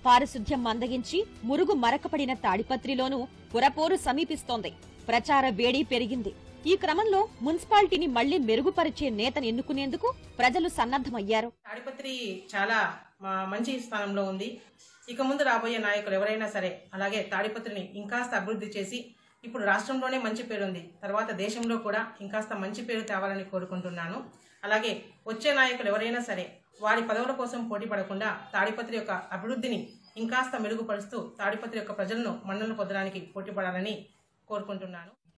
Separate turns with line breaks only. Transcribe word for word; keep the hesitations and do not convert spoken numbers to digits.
పారిశుధ్యం మందగించి మురుగు మరకపడిన తాడిపత్రిలోనూ పురపోరు సమీపిస్తోంది. ప్రచార వేడి పెరిగింది. ఈ క్రమంలో మున్సిపాలిటీని మళ్లీ మెరుగుపరిచే నేతను ఎన్నుకునేందుకు ప్రజలు సన్నద్దమయ్యారు.
తాడిపత్రి చాలా మంచి స్థానంలో ఉంది. ఇక ముందు రాబోయే నాయకులు ఎవరైనా సరే అలాగే తాడిపత్రిని ఇంకాస్త అభివృద్ధి చేసి, ఇప్పుడు రాష్ట్రంలోనే మంచి పేరుంది, తర్వాత దేశంలో కూడా ఇంకాస్త మంచి పేరు తేవాలని కోరుకుంటున్నాను. అలాగే వచ్చే నాయకులు ఎవరైనా సరే వారి పదవుల కోసం పోటీ పడకుండా తాడిపత్రి యొక్క అభివృద్ధిని ఇంకాస్త మెరుగుపరుస్తూ తాడిపత్రి యొక్క ప్రజలను మన్ననలు పొందడానికి పోటీ పడాలని కోరుకుంటున్నాను.